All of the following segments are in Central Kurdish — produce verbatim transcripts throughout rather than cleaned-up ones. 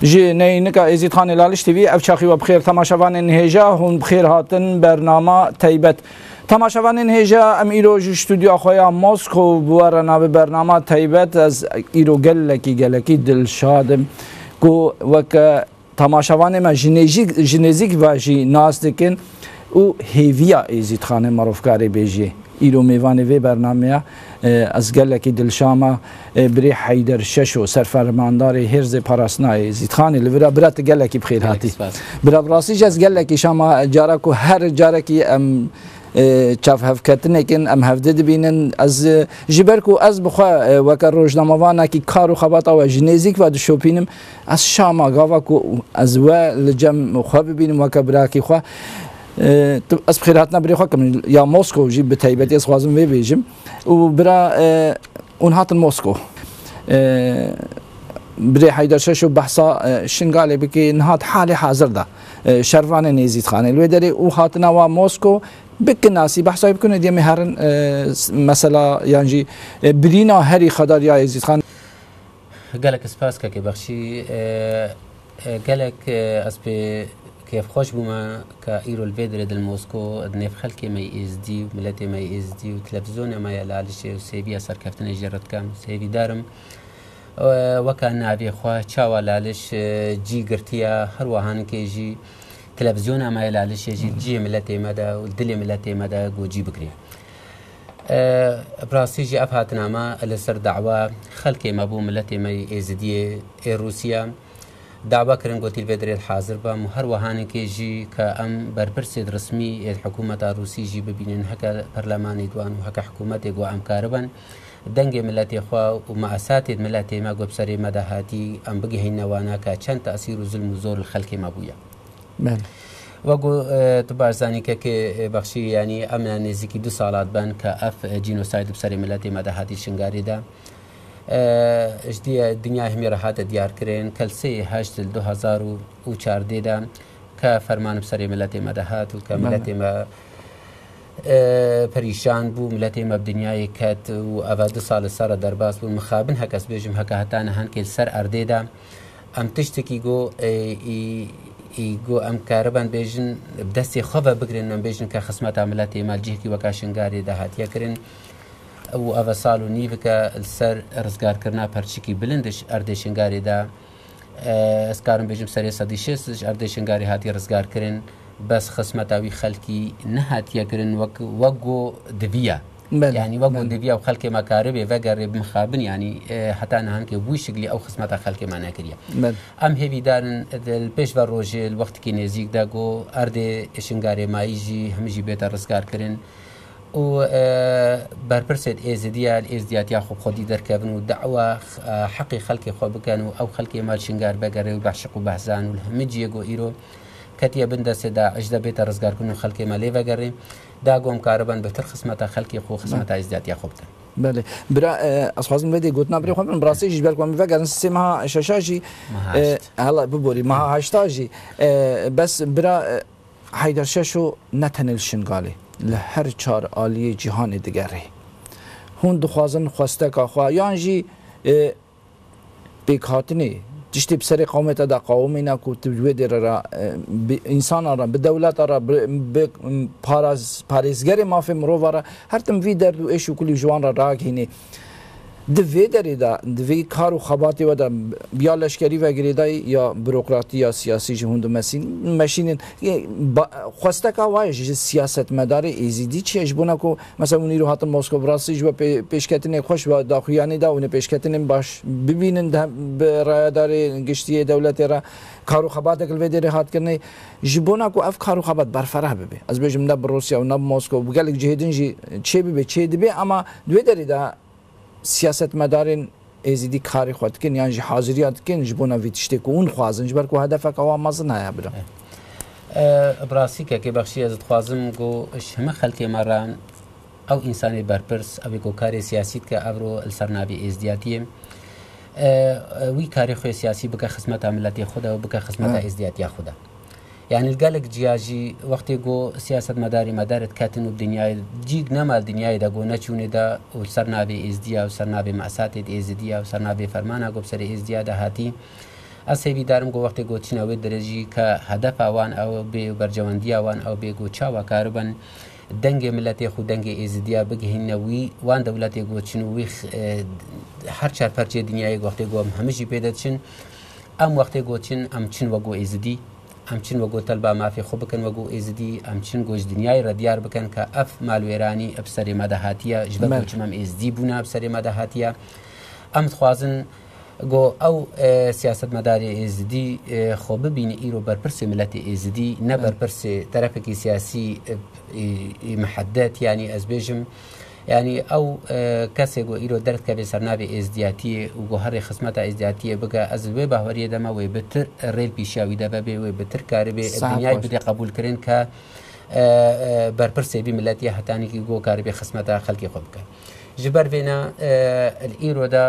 جي نينكا ازيد خان لالش تي في افشاخي وبخير تماشاوان انهجا هون بخير هاتن برنامه تيبت تماشاوان انهجا ام ایرو استودیو اخویا موسکو بورنا به برنامه تیبت از ایرو گلکی گلکی دلشادم کو وک تماشاوان ما جنیزیک جنیزیک و جی ناس دکن او هیویا ازید خان معروفکاری بیجی ایرو میوان وی برنامه از گلکی دلشاما بری حیدر ششو سرفرماندار هرز پاراسنای زیدخانی لورا برات گلکی بخیر هاتی برا براسیج از گلکی شما جارکو هر جارکی ام چاف هفکتنه کن ام هفده دبینن از جبرکو از بخوا وکر روزنامه‌وانا کی کارو خباتا و جنیزیک و شوپینم از شاما گاواکو از و لجم خو ببینم وکر براکی خو از بخیراتنا بری خو کم یا موسکو جیب بتایبتی از خوازم وی بیجم و برا اون هاتن موسکو بري حيدر ششو بحصا شنقالي بكي نهات حالي حاضر ده شرفان نيزيد خان الويدري وهاتنا وموسكو بك ناسي بحصا يكون دي مهرن مثلا يعني برينا هري خدار يا يزيد خان قالك سباسكا كي بخشي قالك اسبي كيف خوش بما كايرو الفيدر دل موسكو نيف خلكي ما يزدي وملتي ما يزدي وتلفزيون ما يلالش وسيبيا سر كفتني جرت كام سيبي دارم وكان نبي خوا تشاو لالش جي قرتيا هروهان كي جي تلفزيون ما يلالش جي جي ملتي مدى والدلي ملتي مدى وجي بكري براسي جي افهاتنا ما لسر دعوة خلكي مابو ملتي ما يزدي روسيا دعوة كرن قوتي الفيدري الحاضر با هروهان كي جي كأم بربرسيد رسمي الحكومة الروسي جي ببينن هكا برلماني دوان وهكا حكومتي قو ام كاربان دنگ ملتي خوا ومؤسسات ملتي ما قو بسري مدهاتي ام بقي هينا وانا كان تأثير ظلم وزور الخلق مابويا بله وقو تبار زاني كي بخشي يعني امنا نزيكي دو سالات بان كاف جينوسايد بسري ملتي مدهاتي شنغاري دا اجدي الدنيا همي راحات ديار كرين كل سي هشت دو هزار و چارده دا كفرمان بسري ملتي مدهات وكملتي ما پریشان بو ملت ما بدنیای کات و اواد سال سر درباس بو مخابن هکس بیجم هکه هتان هن کل سر اردیدا ام تشتکی گو ای ای گو ام کاربان بیجن بدستی خوابه بگرن ام بیجن که خدمت ملت ما جه کی وکاشنگاری ده هاتیا کرن او اواد سال و نیو که سر رزگار کرنا پرچکی بلندش اردشنگاری ده اسکارم بیجم سری صدیشش اردشنگاری هاتی رزگار کرن بس خصمتاوي خلقي نهات يقرن وق وقو دفيا يعني وقو دفيا وخلقي مكاربي وقر بمخابن يعني حتى انا هنك بوشقلي او خصمتا خلقي ما ناكريا ام هيفي دارن البيش والروجي الوقت كي نزيك داغو اردي شنغاري ما يجي همجي بيت الرزقار كرن و بربرسد ازديا الازديات ياخذ خدي دركبن ودعوه حقي خلقي خو بكانوا او خلقي مال شنغار بقر وبعشق وبحزان والهمجي يقو ايرو كتيا بندا سدا اجدا بيت رزقار كنو خلقي مالي وغري دا قوم كاربان بتر خصمتا خلقي خو خصمتا ازديات يا خوبتا بله برا اصحاب بدي قلتنا بري خو براسي جبال كم وغرن سيما شاشاجي هلا ببوري ما هاشتاجي بس برا حيدر ششو نتنل شنغالي لهر چار عالی جهان دیگری هون دخوازن خواسته که خواه یعنی بیکاتنی جشتی بسری قومت دا قومی نکو تبجوه در را انسان را به دولت را به پارزگری مافی مرو را هر تم وی درد و ایشو کلی جوان را راگ هینه دوی داری دا دوی کار و خباتی و دا بیا لشکری و گریدای یا بروکراتی یا سیاسی جهوند مسین ماشین خواسته که وایش سیاست مدار ایزیدی چی اجبونه کو مثلا اونی رو حتی مسکو براسی جو پیشکتن خوش و داخویانی دا اون پیشکتن باش ببینن به رایدار گشتی دولت را کار و خبات کل ویدری هات کنه جبونه کو اف کار و خبات برفره ببی از بیشم نب روسیا و نب مسکو بگل جهیدن جی چی ببی چی دبی اما دوی داری دا سیاست مدارن ازیدی کاری خود کن یعنی حاضریت کن جبونا ویتشته کو اون خوازن جبر کو هدف که مازن های برا براسي که بخشی از خوازم گو همه خلقی مران او انسانی برپرس او کو کاری سیاسی که ابرو السرنابی ازدیاتیم وی کاری خو سیاسی بک خدمت ملتی خود و بک خدمت ازدیاتی خود يعني القالك جياجي وقت يقو سياسة مداري مدارة كاتنو الدنيا جيك نما الدنيا دا قو نچوني دا وصرنا بي ازديا وصرنا بي مأساتي ازديا وصرنا بي فرمانا قو بسري ازديا دا هاتي ئەسێبی دارم گۆ وەختی گۆچینەوەی دەرەجی کە هەدەفاوان ئەو بێ بەرجەوەندیاوان ئەو بێگو چاوەکار بن دەنگێ ملەتێ خو دەنگێ ئێزیدیا بگهینەوەی وان دەولەتێ گۆچن و وی هەر چارپەرچێ دنیای وەختی گۆم هەمیشی پێدەچن ئەم وەختی گۆچن ئەم چین وەگۆ ئێزیدی ئەم چین وەگۆ تەلبا مافی خۆ بکەن وەگۆ ئێزیدی ئەم چین گۆش دنیای ڕەدیار بکەن کە ئەف مالوێرانی ئەف سەرێ مەدەهاتیە ژبە گۆچم ئەم ئێزدی بوونا سەرێ مەدەهاتیە ئەم خوازن گۆ ئەو سیاست مەداری ئێزدی خۆ ببینی ئیرۆ بەرپرسی ملەتی ئێزدی نە بەرپرسێ تەرەفێکی سیاسی محەدەت ینی ئەس بێژم ینی ئەو کەسێک گۆ ئیرۆ دەرد کە بێ سەرناوێ ئێزدیاتیە و گۆ هەڕێ خزمەتە ئێزدیاتیە بگە ئەز وێ باوەریە دەما وێ بتر ڕێل پیشاوی دەبە بێ وێ بتر کارە بێ دنیای بدێ قبولکردن کە بەرپرسێبی ملەتی هەتانێکی گۆ کارە بێ خزمەتە خەڵکی خۆ بکە ji ber vêne îroda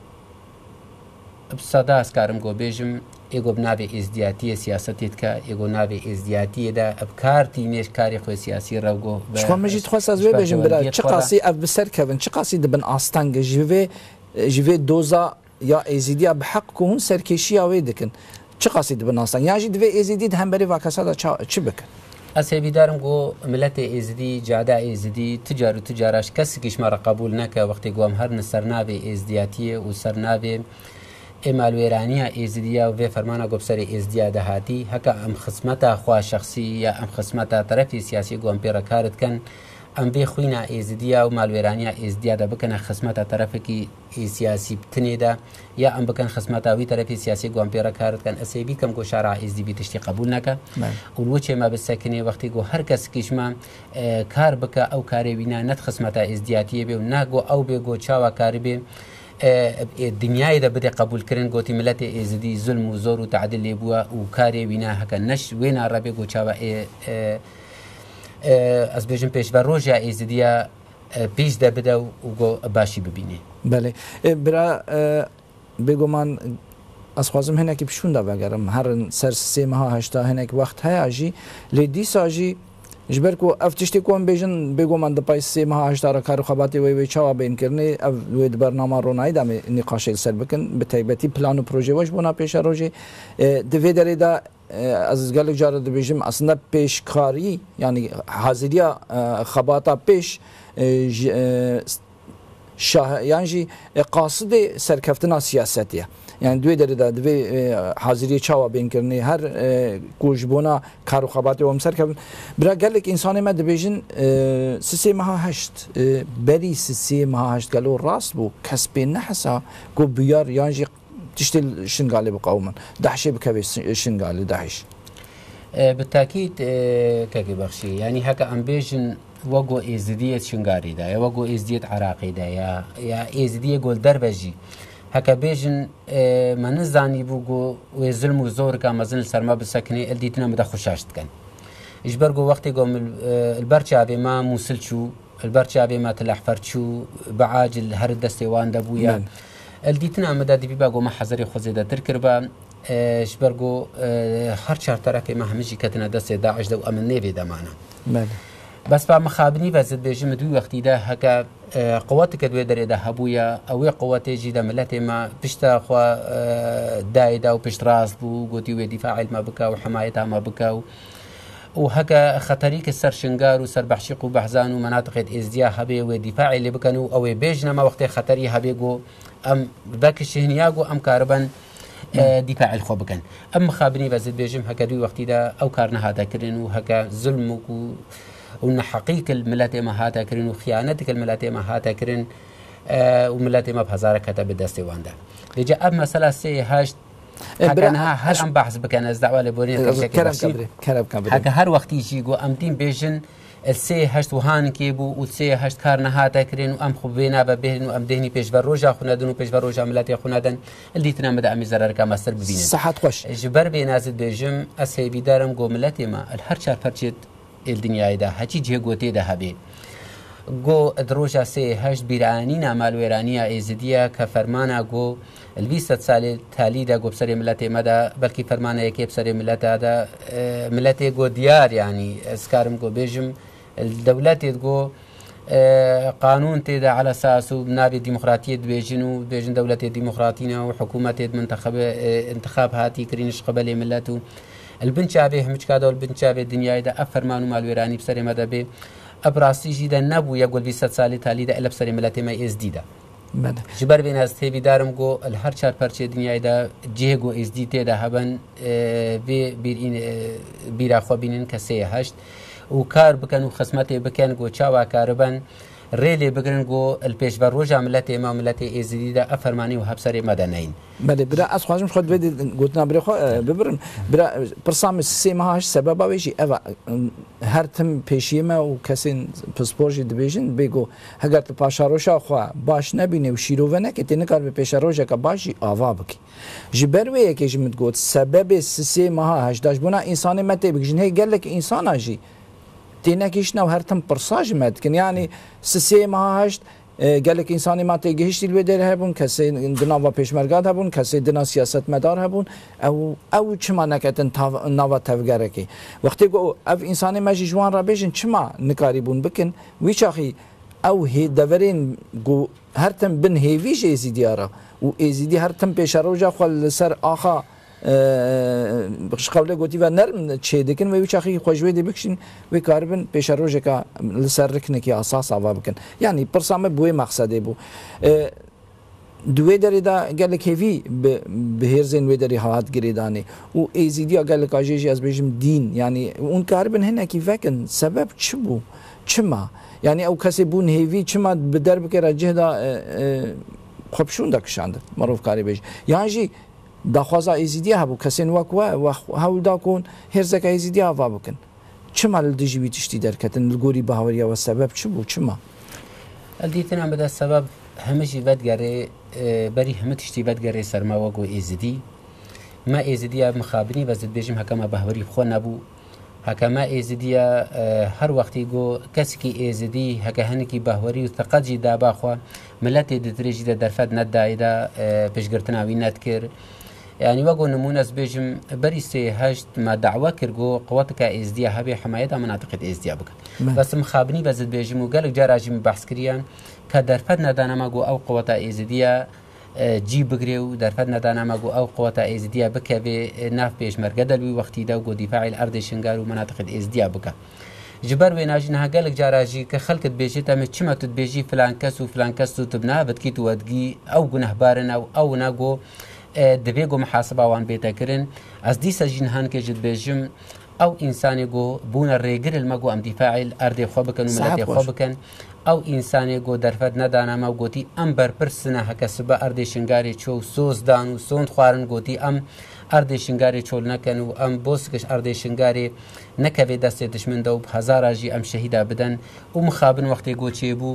sada ez karim got bêjim êgo bi navê êzdiyatiyê siyasetê dike êgo navê êzdiyatiyê de ev kar tînêj karê xwe siyasî rew got xwe min jî dixwest ez wê bêjim bira çi qasî ev bi ser kevin çi qasî dibin astengê ji vê ji vê doza ya êzidiya bi heq ku hûn serkêşiya wê dikin çi qasî dibin asteng yan jî divê êzidî di hemberî vakesa da çi bikin Ez hêvîdarim got miletê êzidî cada êzidî ticar û ticaraş kesekî me re qebûl neke wextê got em herin ser navê êzdiyatiyê û ser navê êmalwêraniya êzidiya û vê fermana got serê êzdiya dehatî heka em xismeta xwe şexsî ya em xismeta terefê siyasî got em pê re kar dikin em vê xwîna êzidiya û malwêraniya êzdiya de bikine xismeta terefekî siyasî tinê de ya em bikin xismeta wî terefê siyasî got em pê re kar dikin ez ê bîkim got şara êzdî vî tiştî qebûl neke û wî me bisekinê wextê got her kesekî ji me kar bike ew karê wî ne net xismeta êzdiyatiyê bê û ne got ew bê got çawa karî bê دنیای de bide qebûlkirin gotî miletê êzidî zulm û zor û teedil lê bûye û karê wî ne heke neş wê narabê got çawa ez bêjim pêşver roja êzidiya pêş de bide û got başî bibîne. Belê bira bêguman ez xwazim hinekî pişûn da vegerim herin ser sê meha heşta hinek wext heye jî lê dîsa jî ji ber ku ev tiştê ku em bêjin bêguman di pay sê meha heşta re karxebatê wê wê çawa bênkirinê ev wê di bernama ronayî de em nîqaşê li ser bikin bi taybetî plan û proje we ji bona pêşa rojê di vê derê de ez gelek care dibêjim aslında pêşkarî yanî haziriya xebata pêş yan jî qasidê serkeftina siyasetê ye yani دوی دری دا دوی حاضری چاوا بینکرنی هر کوجبونا کارو خباتی و مسر کردن برای گلک انسانی ما دبیجن سیسی مها هشت بری سیسی مها هشت گلو راست بو کسبی نحسا کو بیار یانجی تشتل شنگالی بقومن دهشی بکوی شنگالی دهش بالتأكيد كاكي بخشي يعني هكا ام بيجن وقو ازدية شنغاري دا يا وقو ازدية عراقي دا يا يا ازدية قول دربجي هكا بيجن ما نزاني بوغو وظلم وزور كا مازن سرما بسكني الديتنا مدا خوشاشت كان اجبرغو وقتي قوم البرشابي ما موسلشو البرشابي ما تلحفرشو بعاجل هر دستيوان دبويا الديتنا مدا دي بيبا ما حزري خوزيدا تركربا اجبرغو هر چهار طرفي ما همجي كتنا دست داعش دو امن نيفي دمانا بس با مخابني وزد بيجي مدوي وقتي ده هكا قواتك دوي دري ده هبويا او قواتي جي ده ملتي ما بشتا خوا دايدا وبشت راس بو قوتي وي دفاع ما بكا وحمايتها ما بكا وهكا خطريك السر شنقار وسر بحشيق وبحزان ومناطق ازديا هبي ودفاع اللي بكنو او بيجنا ما وقتي خطري هبيقو ام باك الشهنياقو ام كاربن دفاع الخو بكن ام خابني وزد بيجم هكا دوي وقتي ده او كارنا هذا كرين وهكا ظلم وان حقيقة الملاتي ما هاتا كرين وخيانتك الملاتي ما هاتا كرين آه وملاتي ما بهزارة كتب دستي واندا لجا اب مسألة سي هاشت حكانها هل ام بحث بكان از دعوة لبورين كرم كبري كرم كبري حكا هر وقت يجي جو ام دين بيجن السي هشت وهان كيبو والسي هشت كارنا هاتا كرين وام خبينا ببهن وام دهني بيش بروجا خنادن وبيش بروجا ملاتي خنادن اللي تنام دا امي زرار كما سر ببينن صحة خوش جبر بينازل بيجم اسي بيدارم جو ملاتي ما الهر شار فرشت الدنيا دا هچی جه گوته ده هبه گو دروجا سه هشت بیرانینا مالویرانیا ازدیا که فرمانا گو الویست سال تالی دا گو بسر ملت مدا بلکه فرمانا یکی بسر ملت دا ملت گو دیار يعني اسکارم گو بیجم الدولت گو قانون تێدا على أساس و نابێ دیموکراتیە دبێژن و دبێژن دەوڵەتێ دیموکراتینە و حکوومەتێت منتخب انتخاب هاتی کردنیش قبلێ ملت و البنچابێ هەمچکادە البنچابێ دنیایدا ئە فەرمان و ماڵوێرانی بسەرێمە دەبێ ئەبڕاستیژیدا نەبوو یەک بیست ساڵی تالیدا ئە لە بسەری ملەتێمە ئێس دیدا ji ber vê ez têbîdarim got li her çar perçê dinyayê de cihê got êzdî tê de heben vê bîra xwe bînin kesê heşt û kar bikin û xizmetê bikin got çawa karibin rêlê bigirin got li pêşver roja milletê me milletê êzidî de ev fermanî û hevserê me de neyîn. Belê bira ez xwazim xwe divê gotina birê xwe bibirin bira pirsa min sê meha heşt sebeba wê jî ev her tim pêşiyê me û kesên pispor jî dibêjin bê got heger tu paşaroşa xwe baş nebîne û şîrove neke tê nikar vê pêşerojeka baş jî ava bikî. Ji ber wê yekê jî min got sebebê sê meha hejdaş bûna însanê me tê bikijin hey gelek însana jî tênekî nav her tim pirsa ji me dikin yanî sê meha heşt gelek insanî me tê gihîştî li wê derê hebûn kesê di nava pêşmergat hebûn kesê dina siyasetmedar hebûn ew ew çima neketin nava tevgerekê wextê got ev însanê me jî ji wan re bêjin çima nikarî bûn bikin wî çaxî ew hê deverên got her tim bin hêvî ji êzîdiya re û êzîdî her tim pêşeroja xwe li ser axa qewle gotî ve nerm çê dikin ve wî çaxî xwe ji wê dê bikişîn wê karibin pêşerojeka li ser riknekî asas ava bikin yanî pirsa me bu wê mexsedê bû di wê derê de gelek hêvî bi hêrzên wê derê hat girêdanê û êzîdiya gelek ajê jî ez bêjim dîn yanî hûn karibin hinekî vekin sebeb çi bû çima yanî ew kesê bûn hêvî çima bi derbike re cih da xwe pişûn dakişandin mirov karî bêje yan jî daxwaza êzîdiya hebû kesên wek we hewl da ku hêrzeka êzîdiya ava bikin çima li dijî wî tiştî derketin li gorî bihaweriya we sebeb çi bû çima dîtina bide sebeb hemû jî vedgerê berî hemû tiştî vedgerê serma we got êzidî me êzidiya mixabinî ve zidbêjim heke me behwerî xwe nebû heke me êzidiya her wextî got kesekî êzidî heke hinekî behwerî û teqet jî daba xwe milletê di dirê jî de derfet nedayê de pêşgirtina wî nedkir يعني وقو نمونة بيجم بريسي هشت ما دعوة كرجو قوتك إزديا هبي حمايتها مناطق إزديا بك بس مخابني بزد بيجم وقالك جاراجي بحث كريان كدرفت ندانا ما جو أو قوتا إزديا جي بقريو درفت ندانا ما جو أو قوتا إزديا بك في ناف بيش مرقدل وي وقتي دا وقو دفاع الأرض شنقار ومناطق إزديا بك جبر ويناجنها قالك جاراجي كخلك تبيجي تم تشما تبيجي فلان كس وفلان كس تبناها بتكيت ودقي أو جنه بارنا أو أو ناقو دبی گو محاسبه وان بیت کردن از دیس جنهان که جد بجم او انسانی گو بون ریگر المگو ام دفاع الارض خواب کن و ملت خواب کن او انسانی گو درفت ندانم او گوتی ام بر پرسنه هکسبه ارض شنگاری چو سوز دان و سوند خوارن گوتی ام ارض شنگاری چول نکن و ام بوسکش ارض شنگاری نکوی دست دشمن دو هزار جی ام شهیدا بدن و مخابن وقتی گو چی بو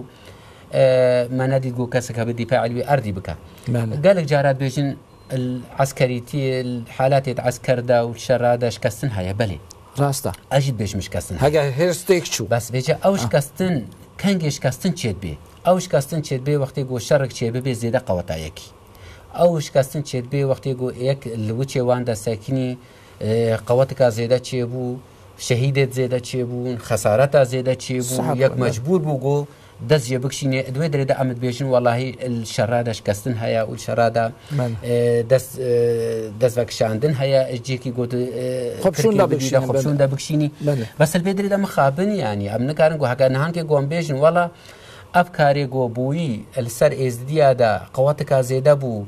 ما ندید گو کسک به دفاع الوی ارضی بکن قالك جارات بيجن العسكريتي الحالات العسكر دا والشرادة شكستن هيا بلي راستا أجد بيش مش كستن هجا هيرستيك شو بس بيجي أوش آه. كستن كان جيش كستن تشيد بي أوش كستن تشيد بي وقت يقول شرك تشيد بي زيادة قوتا يكي أوش كستن تشيد بي وقت يقول يك الوتشي واندا ساكني اه قوتك زيادة تشيبو شهيدة زيادة تشيبون خسارتها زيادة تشيبو يك مجبور بوجو دز يبكشيني دوي دري دا امد بيجن والله الشراده شكستن هيا والشراده دز دز وكشاندن هيا جيكي قلت خبشون دا بكشيني خبشون دا بكشيني بس البدري دا مخابن يعني ام نكارن جو حكا نهان كي قوم بيجن والله افكاري جو بوي السر ازديا دا قوتك زياده بو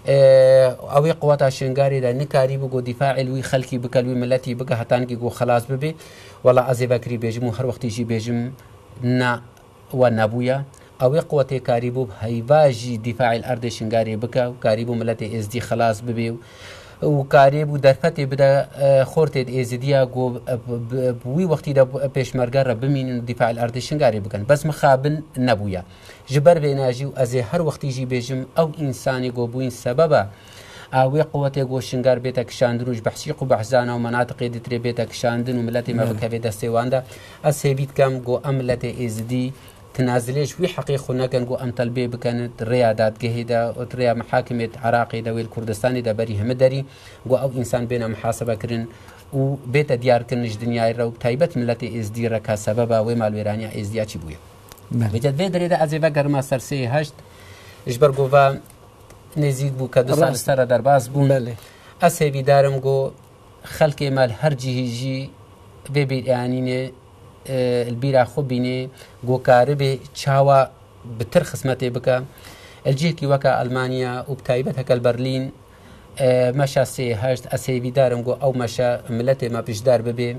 او قوات شنگاري دا نكاري بو دفاع الوي خلقي بكلوي ملتي بك حتان كي جو خلاص ببي والله ازي بكري بيجم هر وقت يجي بيجم نا ونبويا او قوتي كاريبو هيواجي دفاع الارض شنغاري بكا وكاريبو ملتي ازدي خلاص ببي وكاريبو درفتي بدا خورتي ازديا جو بوي وقتي دا بيشمرغار بمين دفاع الارض شنغاري بكن بس مخابن نبويا جبر بيناجي ازي هر وقت يجي بيجم او انساني جو بوين سببا او قوتي جو شنغار بيتك شاندروج بحسيق وبحزانه ومناطق دتري بيتك شاندن وملتي ما بكفي دستيواندا اسيبيت كام جو املتي ازدي تنازليش وي حقيقة نكن جو أم طلبي بكانت ريادات جهيدة وتريا محاكمة عراقي دويل كردستاني دا بري همدري جو أو إنسان بين محاسبة كرن وبيت ديار كنش دنيا رو تايبت ملتي إزديرة كسببا وما الويرانيا إزديا تشبويا بجد في دريدا از وگر ما سرسی هشت اجبر گووا نزید بو که دو سال سر در باز بون از هیوی دارم گو خلق مال هر جهیجی ببیر یعنی نه البيرا خبيني جو كاربي تشاوا بتر خصمتي بكا الجيكي وكا ألمانيا وبتايبتها كالبرلين اه مشا سي هشت أسيبي دارم جو أو مشا ملتي ما بيشدار ببي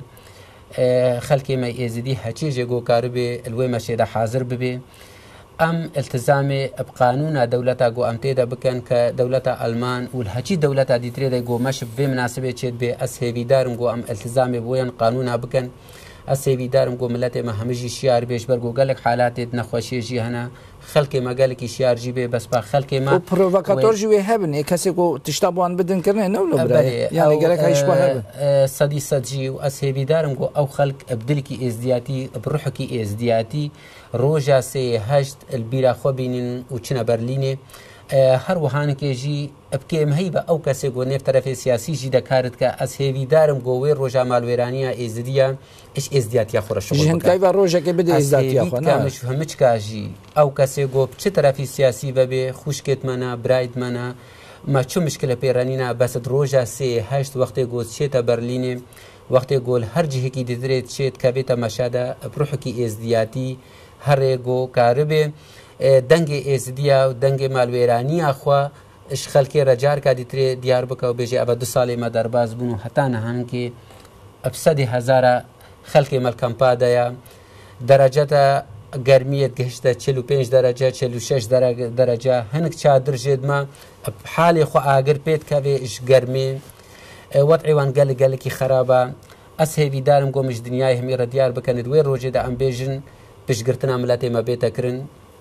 اه خلقي ما يزيدي هاتيجي جو كاربي الوي مشي دا حاضر ببي أم التزامي بقانون دولتا جو أم تيدا بكن كدولتا ألمان والهاتي دولتا دي تريدا جو مش بمناسبة تشيد بي أسيبي دارم جو أم التزامي بوين قانونا بكن أسيبي دارم جو ملتي ما همجي شيار بيش برجو قالك حالات نخوشي جي هنا خلقي ما قالك شيار جيبه بس با خلقي ما وبروفوكاتور جوي هبن كاسي كو تشتابوان بدن كرنه نولو براي يعني قالك هايش با هبن صدي صدجي وأسيبي دارم جو أو خلق ابدلكي ازدياتي بروحكي ازدياتي روجا سي هشت البيرا خوبين وچنا برليني هر وهان کې جی ابکه مهیبه او کسي گو نف طرف سیاسی جی د کارت کا اس هیوی دارم گو ور روجا مالویرانیا ازدیا ايش ازديات يا خور الشغل جهن كيف روجا کې بده ازديات يا خو نه مش فهمچ کا جی او کسي گو چه طرف سیاسی به خوشکت منا براید منا ما چو مشكله پیرانینا بس روجا سي هشت وقت گو چه برلین وقت گول هر جهه کی ددرت چه کبیتا مشاده بروح کی ازدياتي هر گو کاربه دنگ ازدیا و دنگ مالویرانی اخوا اش خلکی رجار کا دیتری دیار بکا و بیجی ابا دو سالی ما درباز بونو حتی نهان که ابسدی هزاره خلکی ملکم پادایا درجه گرمیت گشته چلو پنج درجه چلو شش درجه هنک چادر جد ما حالی خو آگر پید که اش گرمی وضعی وان گل گل کی خرابه اس هیوی دارم گومش دنیای همی را دیار بکند وی روجه دا ام بیجن پشگرتن عملاتی ما بیتا کرن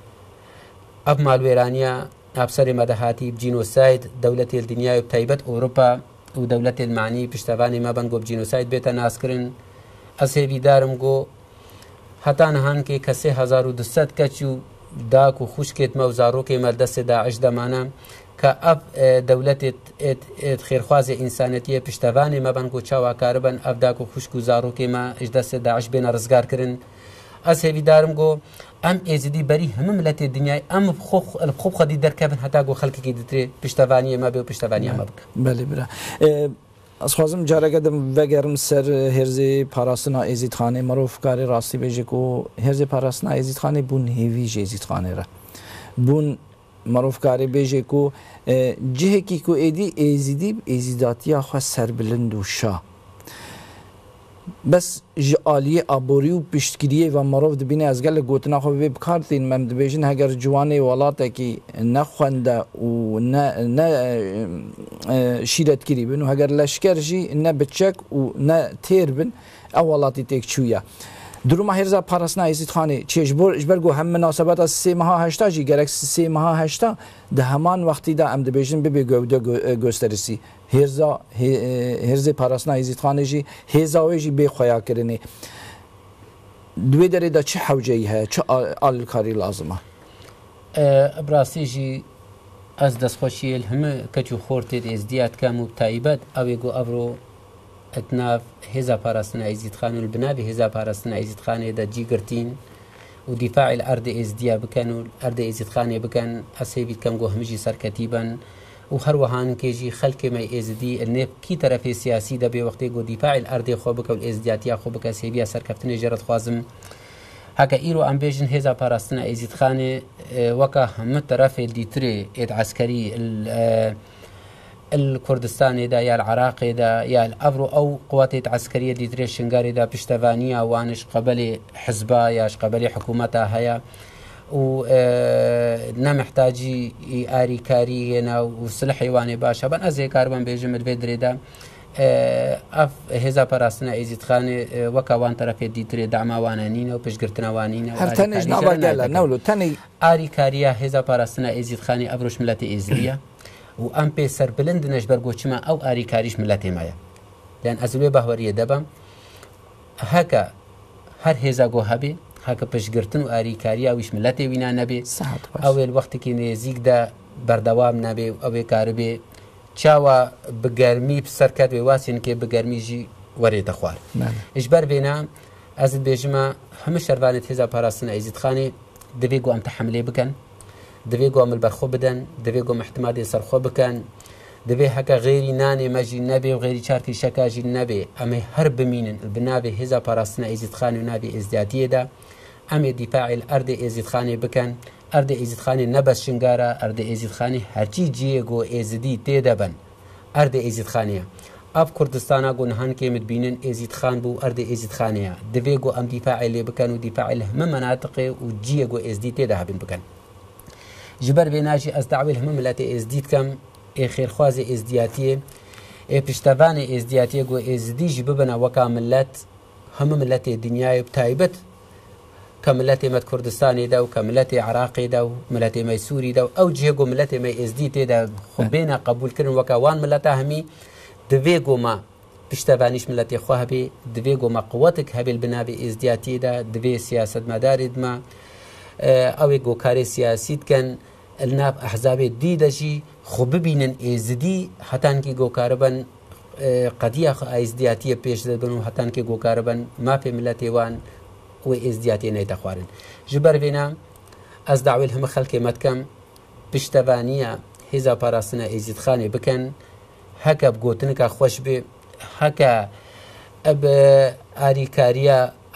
اب مالويرانيا ابصر مدهاتي بجينوسايد دولة الدنيا بتايبت اوروبا ودولة المعني بشتواني ما بنگو بجينوسايد بيتا ناسكرن اسيبي دارم گو حتى نهان كي كسي هزار ودست كچو داكو خوشكت موزارو كي مدست داعش دمانا كأب دولة خيرخواز إنسانيتية بشتواني ما بنگو چاوا كاربن اب داكو خوشكو زارو كي ما اجدست داعش بين رزگار کرن اسيبي دارم گو ام ازدی بری همه ملت دنیای ام خوخ الخوب خدی در کبن حتی گو خلقی کی دتری پشتوانی ما به پشتوانی ما بک بله برا از خوازم جاره قدم وگرم سر هرزی پاراسنا ازید خانه مروف کاری راستی بیجی کو هرزی پاراسنا ازید خانه بون هیویج ازید خانه را بون مروف کاری بیجی کو جه کی کو ایدی ازیدی ازیداتی خو سر بلند و شا بس جالی آبوری و پشتگیری و مروف دبینه از گل گوتنا خو به بکارتین مم دبیجن هگر جوانی ولاته کی نخونده و نه نه شیرت کری بن و هگر لشکر جی نه بچک و نه تیر بن اولاتی تک چویا درما هرزا پاراسنا ازید خانه چش بر اجبرگو هم مناسبت از سه ماه هشتا جی گرک سه ماه هشتا ده همان وقتی دا ام دبیجن ببی گوده گسترسی هرزا هرزا پاراسنا ازید خانه جی هزاوی جی بی خویا کرنی دوی داره دا چه حوجهی ها چه آل کاری لازمه ابراسی جی از دست خوشی همه کچو خورتید ازدیاد کامو تایبت اوی گو ابرو اتناف هزا پاراسنا ازید خانه البنابي هزا پاراسنا ازید خانه دا جيگرتين ودفاع الارض ازديا بكن والارض ازید خانه بكن اسيبيت كم گو همجي سر كتيبا وهر وهان كيجي خلق ما ازدي النف كي طرف سياسي دا بي وقت گو دفاع الارض خو بك والازدياتيا خو بك سيبيا سر كفتن جرت خوازم هكا ايرو امبيجن هزا پاراسنا ازید خانه وكا هم طرف الديتري اد عسكري الكردستان دا يا العراق دا يا الأفرو أو قوات عسكرية دي تريش شنغاري دا بشتفانية وانش قبل حزبا ياش قبل حكومتها هيا و نمحتاجي آري كاري هنا وسلح يواني باشا بان أزي كاربان بيجمد بيدري دا اف هزا پاراستنا ازید خانه وكا وان طرف دي تري دعما وانانينا وبشگرتنا وانينا هر تنج نابا قالا نولو تني آري كاريا هزا پاراستنا ازید خانه أفروش ملت ازدية و ام پی سر بلند نجبرگو چما او آری کاریش ملت مایا لان ازلوی بهوریه دبم هکا هر هزا گو هبی هکا پشگرتن و آری کاری اویش ملت وینا نبی اول وقتی که نزیک دا بردوام نبی و اوی کاربی چاوا بگرمی بسر کد و واسین که بگرمی جی وری تخوار اجبر بینا از بیجما همه شروانت هزا پاراستن ازید خانی دەبێ گۆ ئەم تەحملێ بکەن دەبێ گۆ ئەمل بەرخۆ بدەن دەبێ گۆ محتمادی سەرخۆ بکەن دەبێ هەکە غێری نانێ مەژی نەبێ و غێری چارکی شەکاژی نەبێ ئەمێ هەر بمینن بنابێ هێزا پاراستنە ئێزیدخانی و نابێ ئێزدیاتیەدا ئەمێ دیفاعی ئەردێ ئێزیدخانی بکەن ئەردێ ئێزیدخانی نەبەس شنگارە ئەردێ ئێزیدخانی هەرچی جیە گۆ ئێزدی تێدەبن ئەردێ ئێزیدخانیە ئەف کوردستانە گۆ نەهانکێمت بینن ئێزیدخان بوو ئەردێ ئێزیدخانەیە دەبێ گۆ ئەم دیفاعی لێ بکەن و دیفاعی لە هەمە مەناتقێ و جیە گۆ ئێزدی تێدا هەبن بکەن جبر بێناژی ئەس داوای هەمە ملەتێ ئێزدی بکەم ئێ خێرخوازی ئێزدیاتیە ئێ پشتەوانی ئێزدیاتیە گۆ ئێزدیژی ببنە وەکا ملەت هەمە ملەتێ دنیای تایبەت کە ملەتێ مەت کوردستانێدا و کە ملەتێ عراقیدا و ملەتێ مەی سووریدا و ئەو جێ گۆ ملەتێ مەی ئێزدی تێدا خۆ بێنە قبولکردن وەکە وان ملەتە هەمی دەبێ گۆمە پشتەوانیش ملەتێ خوا هەبێ دەبێ گۆمە قووەتێک هەبێ بنابێ ئێزدیاتیدا دەبێ سیاسەتمەدارێتمە ئەوێ گۆکارێ سیاسی بکەن الناب ئەحزابێ دی دەژی خۆ ببینن ئێزدی هەتانکی گۆکارە بن قەدیە ئێزدیاتیە پێش دەبن و هەتانکی گۆکارە بن ماپێ ملەتێوان و ئێزدیاتی نەیتە خوارن ji ber vêne ez dawêl hemû xelkê me dikim piştevaniya hêza parastina êzîdxanê bikin heke bi gotinika xweş bê heke bi arîkariya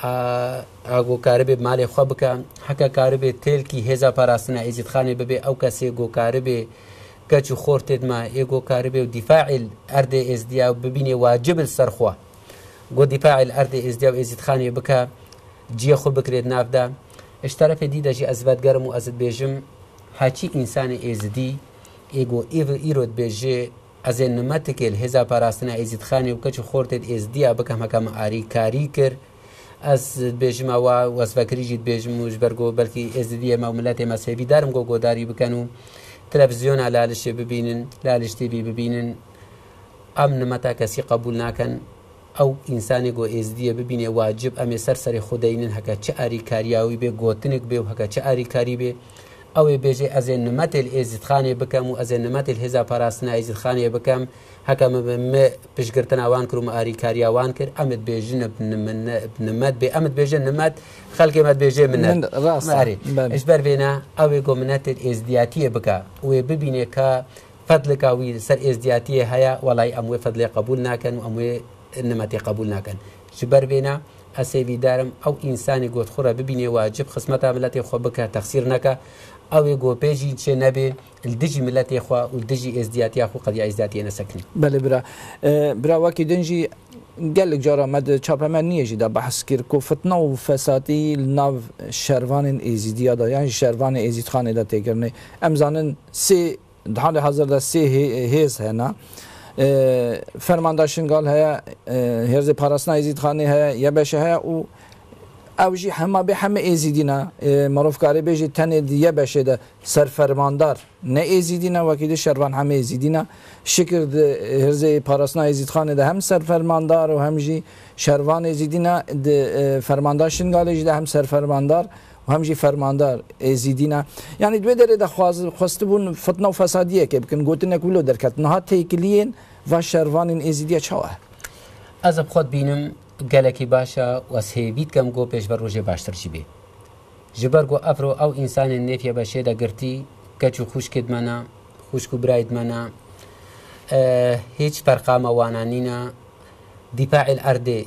agokari bê malê xwe bike heke karî bê têlkî hêza parastina êzîdxanê bibe ew kesê gokarî bê keç û xor têdme ê gokarî bê û dîfaîl erdê êzdiya bibînê wacib li ser xwe got dîfaîl erdê êzdiya û êzîdxanê bike جیە خۆ بکرێت نافدا اشتەرەفێ دی دەژی ئەزبەتگەرم و ئەزت بێژم هەچی ئینسانی ئێزدی ئێگۆ ئێڤ ئیرۆت بێژێ ئەزێ نمەتکێل هێزا پاراستنە ئێزیدخانی و کەچ خۆرتێت ئێزدیە بکەم هەکەم ئاریکاری کرد ئەس بێژمەوە وەسفەکریژیت بێژم و ژبەرگۆ بەلکی ئێزدیە مەملەتێ مەسێوی دارم گۆ گۆداری بکەن و تەلەڤیزیۆنە لالشێ ببینن لالش تیڤی ببینن ئەم نمەتا کەسی قبول ناکەن ئەو ئینسانی گۆ ئێزدیە ببینێ واجب ئەمێ سەر سەری خودەینن هەکە چه ئاریکاریاوی بێ گۆتنێک بێ و هەکە چه ئاریکاری بێ ئەوێ بێژێ ئەزێ نمەتێل ئێزیدخانێ بکەم و ئەزێ نمەتێل هێزا پاراستنە ئێزیدخانێ بکەم هەکە پشتگرتناوان کرد و ئاریکاریاوان کرد ئەمت بێژن نمەت بێ ئەمت بێژە نمەت خەڵکێمەت بێژێ منەت ئش بەر بێنە ئەوێ گۆ منەتێل ئێزدیاتیە بکە وێ ببینێ کە فەدلکاوی سەر ئێزدیاتیە هەیە وەڵای ئەموێ فەدلێ قبول ناکەن و ئەموێ نمەتی قبول ناکەن ji ber vêne ez sêvî darim ew însanê gotxura bibînê wacib xismeta miletê xwe bike texsîr neke ew ê gopêjî çê nebê li dijî miletê xwe û dijî êzdiyatiya xwe qediya êzdiyatiyê nesekinî. Belê bira bira wekî din jî gelek cara me di çapemeniyê jî de behs kir ku fitna û fesatî li nav şervanên êzîdiya da yan şervanê êzîdxanê de têkirine em zanin sê di halê hazir de sê hêz hene فرمانده شنگال هیا هرز پاراسنا êzîdxanê heye yebeşe heye û ew jî hema bê heme êzîdîne marofkarê bê jî tenê di yebeşê de serfermandar ne êzîdîne wekî di şervan heme êzîdîne şikir di hirzê parasna êzîdxanê de hem serfermandar û hem jî şervan êzîdîne di fermanda şingalê jî de hem serfermandar û hem jî fermandar êzîdîne yanî divê derê de xwestibûn fitna û fesadiyekê bikin gotinek wilo derket niha têkiliyên va şervanên êzîdiya çawa ez eb xwe bînim gelekî baş e wez hêvî dikem got pêşber rojê baştir jî bê ji ber got ev ro ew însanên nêfiye beşê de girtî keç û xuşkê me ne xuşk û birayê me ne hiç ferqa me wana nîne dîfaîl erdê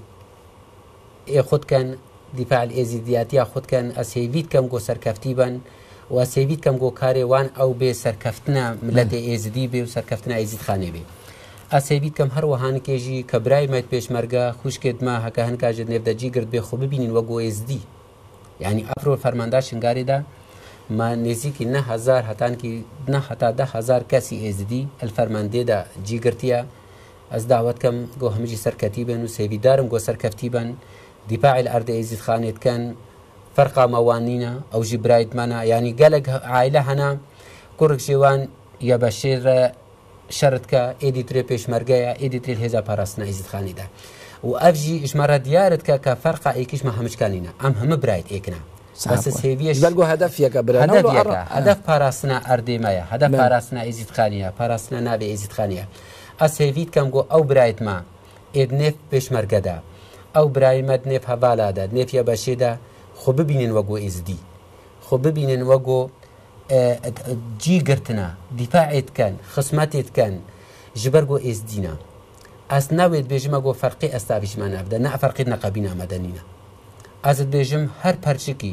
ê xwe dikin dîfaîl êzîdiyatiya xwe dikin ez hêvî dikem got serkeftî bin û ez hêvî dikem got karê wan ew bê serkeftina miletê êzidî bê û serkeftina êzîdxanê bê ez hêvî dikem her wihanikê jî ke birayê me pêşmerge xuşkê me heke hinika ji nêvdecî girt bê xwe bibînin wek got êzidî yanî ev ro fermanda şingarê de me nêzîkî ne hezar hetankî ne heta deh hezar kesî êzidî el fermandê de cî girtiye ez dawet dikem got hemû jî serketî bin û sêvî darim got serkeftî bin dîfaîl erdê êzîdxanê dikin ferqa me wan nîne ew jî birayê me ne yanî gelek aîle hene kurek jê wan yebeşê re شرطکە ئێدی ترێ پێشمەرگەیە ئێدی ترێ هێزا پاراستنە ئێزیدخانیدا و ئەف جی ژمارە دیارت کە کە فەرقا ئێکیشمە هەمشکانینە ئەم هەمە برایت ئێکنە بەلگۆ هەدەفیەکە هەدەف پاراستنە ئەردێمەیە هەدەف پاراستنە ئێزیدخانیە پاراستنە ناوێ ئێزیدخانیە ئەس هێویت کەم گۆ ئەو برایتمە ئێد نێف پێشمەرگەدا ئەو برایمەت نێف هەڤالادا نێفیە بەشێدا خۆ ببینین وەگۆ ئێزدی خۆ خۆ ببینن وەگۆ جیگرتنە دیفاعێت کەن خسمەتێت کەن ji ber got êzdîna ez nawê dibêjim got ferqê ez tavîjman nabide ne ferqê neqebîna medenîne ez dibêjim her perçikî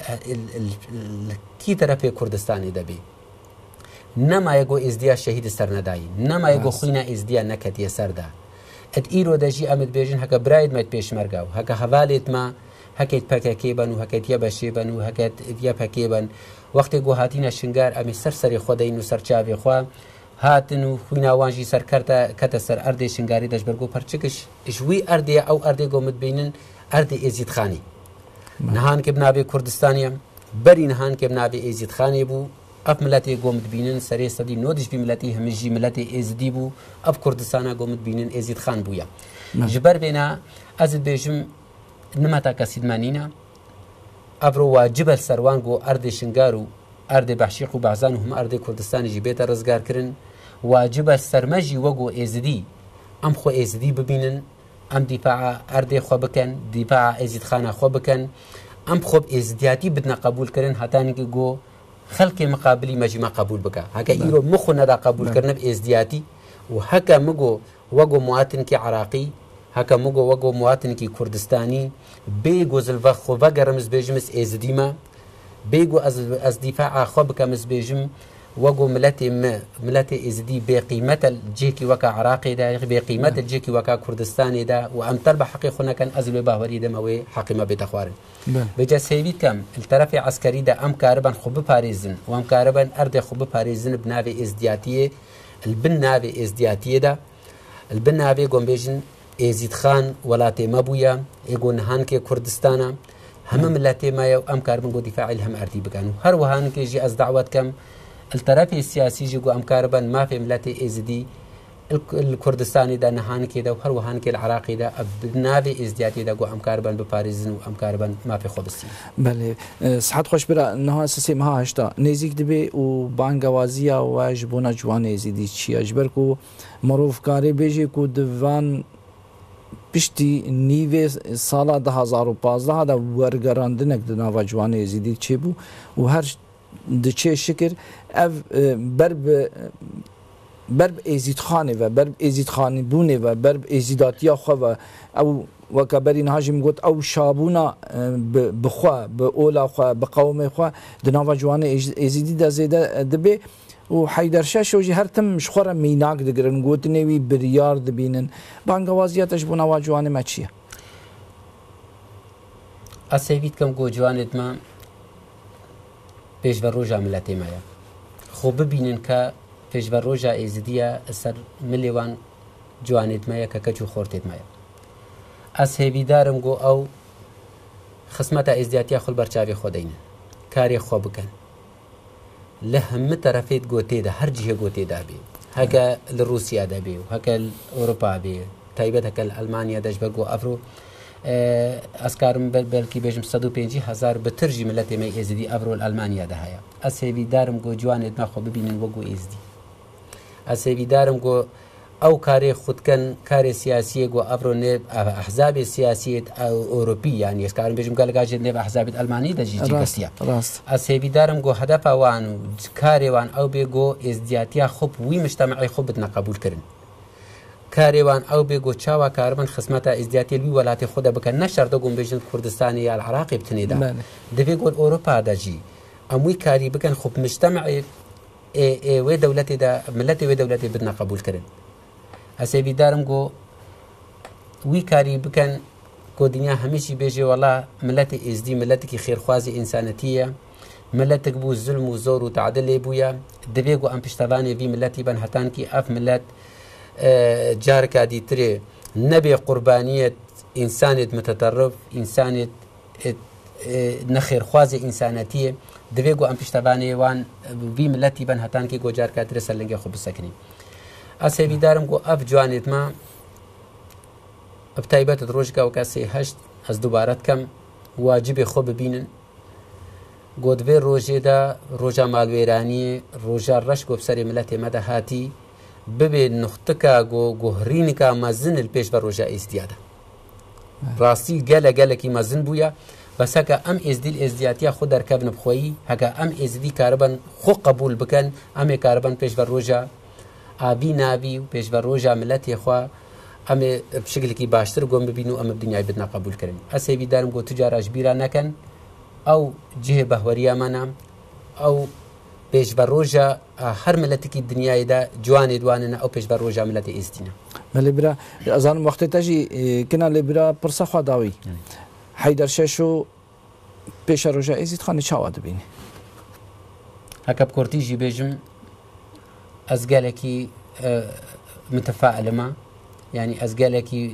kî terefê Kurdistanê de bê nemaye got êzdiya şehîdî ser nedayîn nemaye got xwîna êzdiya neketiye ser da et îro de jî em dibêjin heke birayê me pêşmerga û heke hevalêt me hekêt pekekê ben û hekêt yebeşê ben û hekêt yepekê ben wextê got hatîne şingar em ê ser serê xwe deyîn û ser çavê xwe هاتن و خویناوان جی سەرکەرتە کەتە سەر ئەردێ شنگاری دەشبەرگۆ پەرچکش ژووی ئەردێ ئەو ئەردێ گۆمت بینن ئەردێ ئێزیدخانی نەهان کێ بنابێ کوردستانیە بەری نەهان کێ بنابێ ئێزیدخانێ بوو ئەف ملەتێ گۆمت بینن سەرێ سەدی نۆدیشبی ملەتی هەمیژی ملەتێ ئێزدی بوو ئەف کوردستانە گۆمت بینن ئێزیدخان بووە ji ber vêne ez dibêjim nimeta kesîdmenîne ev ro wacib el serwan got erdê şingar û erdê behşîq û behzan û him erdê Kurdistanê jî bête rizgarkirin wacib e serme jî wego êzidî em xwe êzidî bibînin em dîfa'a erdê xwe bikin dîfa'a êzîdxana xwe bikin em xwe êzidiyatî bidine qebûl kirin hetanikê got xelkê miqabilî me jî me qebûl bike heke îro min xwe neda qebûl kirin ev êzidiyatî û heke min got wego muwatinkê Iraqî heke min got wego muwatinkê Kurdistanî bê got zilve xwe vegerim ez bêjim ez êzidî me بيجو از از دفاع خب كمز بيجم وجو ملتي ما ملتي ازدي بقيمه الجيكي وكا عراقي دا بقيمه الجيكي وكا كردستاني دا وام طلب حقي خنا كان ازل باوري دموي حقي ما بتخوار بجا سيفيت كم الطرف العسكري دا ام كاربن خب باريزن وام كاربن ارد خب باريزن بنافي ازدياتيه البنافي ازدياتيه دا البنافي قوم بيجن ازيد خان ولاتي مبويا يقول هانكي كردستانا هم ملتي ما يو ام كاربن جو دفاعي لهم ارتي بكانو هر وهان كيجي از دعوات كم الطرف السياسي جو ام كاربن ما في ملتي ازدي الكردستاني دا نهان كده وهر وهان كي العراقي دا بنافي ازدياتي دا جو ام كاربن بباريزن وام كاربن ما في خبستي بله صحت خوش برا انها اساسي ما هشتا نزيك دبي و بانغوازيا واجبونا جوان ازدي چي اجبركو معروف کاری بيجي کو دوان پشتی نیوه سالا ده هزار و پازده دا ورگراندنک ده ناوا جوانه ازیدی چه بو و هر ده چه شکر اف برب برب ازید خانه و برب ازید خانه بونه و برب ازیداتی خو و او وکبری نهاجم گوت او شابونا بخوا به اولا خو به قوم خو ده ناوا جوانه ازیدی ده زیده دبه و حیدرشاه شوجی هر تم شخوره میناک دگرن گوت نوی بریار دبینن بانگوازیاتش بونا واجوان ما چیه اسیویت کم گو جوانت ما پیش و روجا ملتی مایا خوب ببینن که پیش و روجا ازدیا سر ملیوان جوانت مایا که کچو خورتت مایا اسیویدارم گو او خصمت ازدیاتیا خل برچاوی خودین کاری خوب بکن لهم طرفيت قوتي ده هر جهه قوتي ده بي هكا لروسيا ده بي وهكا اوروبا بي تايبت هكا المانيا داش برقو افرو اسكارم بلكي بيجم صد وپنجاه هزار بترجي ملتي مي ازدي افرو المانيا ده هيا اسيبي دارم قو جوان دماغو ببينن وقو ازدي اسيبي دارم قو او كاري خود كان كاري سياسي قو افرو نيب احزاب سياسيه اوروبي يعني اسكارم بيجم قال قاجد نيب احزاب الماني ده جي جي اسيبي دارم قو هدف وان كاري وان او بيجو ازدياتيا خب وي مجتمعي خب بتنا قبول كرن كاري وان او بيجو تشاوا كاربن خصمتا ازدياتي الوي ولاتي خدا بكن نشر دغون بيجن كردستاني العراقي بتني ده ده بيقول اوروبا ده جي اموي كاري بكن خب مجتمعي اي اي وي دولتي ده ملتي وي دولتي بدنا قبول كرن اسيبي دارم قو وي كاري بكن قو دنيا هميشي بيجي والله ملتي ازدي ملتك خير خوازي انسانتيه ملتك بو ظلم وزور وتعدل بويا دبيقو ام بيشتغاني في ملتي بن هتانكي اف ملت اه جاركا دي تري نبي قربانيه انسانيه متطرف انسانيه اه نخير خوازي انسانتيه دبيقو ام بيشتغاني وان في ملتي بن هتانكي قو جاركا تري سلنجي خو بسكني اسيبي دارم قو اف جوانيت ما بتايبات دروجكا وكاسي هشت از دوبارت كم واجب خو ببينن گودوی روژه دا روژا مالویرانی روژا رش گو بسری ملت مده هاتی ببی نختکا گو گوهرینکا مزن الپیش و روژا ازدیاده راستی گله گله کی مزن بویا بس هكا ام ازدی الازدیاتیا خود درکبن بخویی هكا ام ازدی کاربن خو قبول بکن ام کاربن پیش بر روجا آبی نابی و پیش بر روجا ملت خوا ام بشکل کی باشتر گم ببینو ام دنیای بدنا قبول کرن اسه بی دارم گو تجارش بیرا نکن او جه بهوریا منام او پیش بر روجا هر ملت کی دنیای دا جوان دواننا او پیش بر روجا ملت استینا ملبرا ازان وقت تجي كنا لبرا برصه خداوي حيدر شاشو پیش روجا ازید خانه چاواد بینی هكا بكورتيجي بيجم ازقالكي متفاعل ما يعني ازقالكي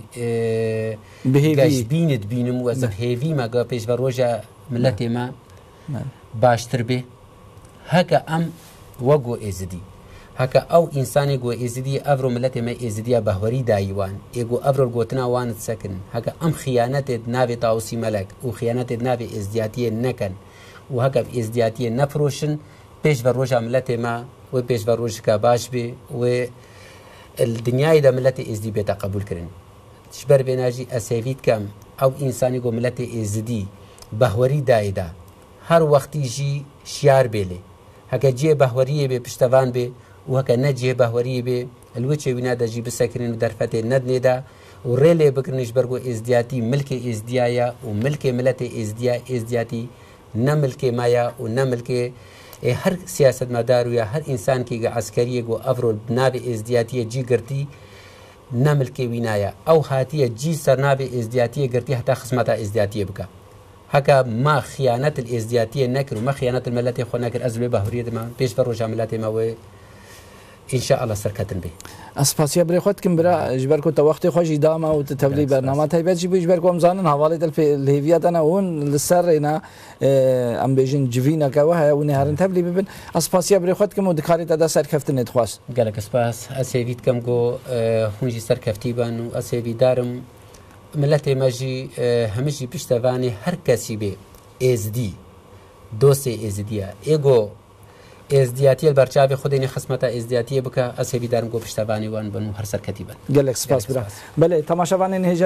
باش بيند بينم وازق هيفي ما قا بيش بروجا ملتي ما باشتر به هكا ام وقو ازدي هكا او انساني قو ازدي افرو ملتي ما ازديا بهوري دايوان ايقو افرو القوتنا وان تسكن هكا ام خيانات نافي طاوسي ملك وخيانات نافي ازدياتيه نكن وهكا ازدياتيه نفروشن پیش بر روج ملت ما و پیش بر روج کا باش بی و الدنيا دا ملت ازدي بيت قبول كرن تشبر بناجي اسيفيت كم او انساني go ملت ازدي بهوري دايدا هر وقت يجي شيار بيلي هكا جي بهوري بي پشتوان بي وهكا نجي بهوري بي الوچه وينا دا جي بسكرين درفته ندنيدا وريلي بكرنش برغو ازدياتي ملك ازديايا وملك ملت ازديا ازدياتي نملك مايا ونملك هر سیاست مدار یا هر انسان کی عسکری گو افرو ناب ازدیاتی جی گرتی نمل کی وینایا او هاتیه جی سرناب ازدیاتی گرتی حتی خصمتا ازدیاتی بکا هكا ما خيانة الازدياتية نكر وما خيانة الملات خو نكر ازل بهورية ما بيش فرو جاملات ما و ان شاء الله سركتن به اسپاسیا بر خود کم برا جبر کو تو وقت خوش ادامه او تبلی برنامه تایبت جی جبر کو امزان حواله دل الهيفيات انا ون للسرنا ام بيجن جفينا كوها ونهارن تبلی ببن اسپاسیا بر خود کم دکاری تدا سرکفتن خواست قالك اسپاس اسيفيت كم جو هونجي سركفتي بان اسيفي دارم ملتي ماجي همشي بيشتواني هر كسي بي از دي دوسي از دي ايجو ازدياتي البرچاوي خودني خصمتا ازدياتي بك اسبي دارم گو پشتواني وان بنو هر سر كتيبن قالك سپاس برا بله تماشاوان نهجا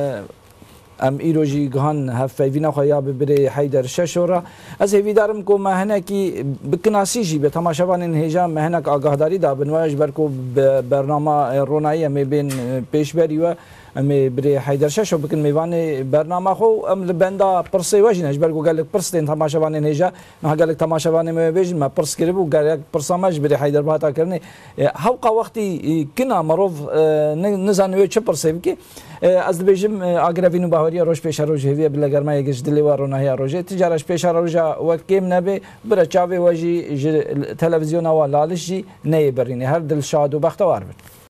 ام ایروجی گهان هفوینا خویا ببری حیدر ششورا از هیوی دارم کو مهنه کی بکناسی جی به تماشاوان نهجا مهنه آگاهداری دا بنواج برکو برنامه رونایی می بین پیشبری و ام بری حیدر ششو بکن میوان برنامه خو ام لبندا پرسی واجی نج برکو قالک پرستین تماشاوان نهجا نه قالک تماشاوان می بیج ما پرس کربو قالک پرسامج بری حیدر باتا کرنی حوقا وقتی کنا مروف نزانوی چه پرسی کی از بیجم اگرافینو باوری روش پیش روش هویه بلگرما یکش دلی و رونایی روشه تجارش پیش روجا و کم نبی برای چاوی واجی تلویزیون و لالشی نه برینی هر دل شاد و بختوار بید